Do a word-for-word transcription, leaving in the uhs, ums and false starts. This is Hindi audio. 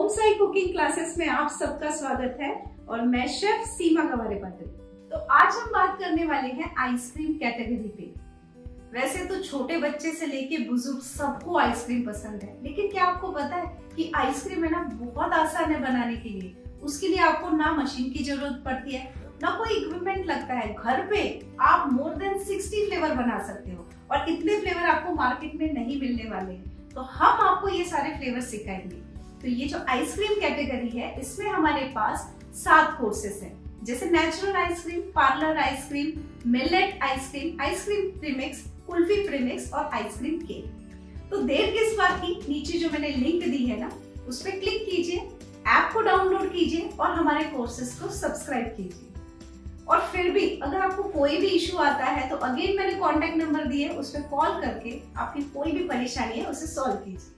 ओम साई कुकिंग क्लासेस में आप सबका स्वागत है और मैं शेफ सीमा गवारे पाटिल। तो आज हम बात करने वाले हैं आइसक्रीम कैटेगरी पे। वैसे तो छोटे बच्चे से लेके बुजुर्ग सबको आइसक्रीम पसंद है, लेकिन क्या आपको पता है कि आइसक्रीम है ना बहुत आसान है बनाने के लिए। उसके लिए आपको ना मशीन की जरूरत पड़ती है, ना कोई इक्विपमेंट लगता है। घर पे आप मोर देन साठ फ्लेवर बना सकते हो और इतने फ्लेवर आपको मार्केट में नहीं मिलने वाले हैं। तो हम आपको ये सारे फ्लेवर सिखाएंगे। तो ये जो आइसक्रीम कैटेगरी है इसमें हमारे पास सात कोर्सेस हैं, जैसे natural ice cream, parlour ice cream, millet ice cream, ice cream premix, kulfi premix और आइसक्रीम केक। तो देर किस बात की, नीचे जो मैंने लिंक दी है ना उस पर क्लिक कीजिए, ऐप को डाउनलोड कीजिए और हमारे कोर्सेज को सब्सक्राइब कीजिए। और फिर भी अगर आपको कोई भी इशू आता है तो अगेन मैंने कॉन्टेक्ट नंबर दिए, उस पर कॉल करके आपकी कोई भी परेशानी है उसे सॉल्व कीजिए।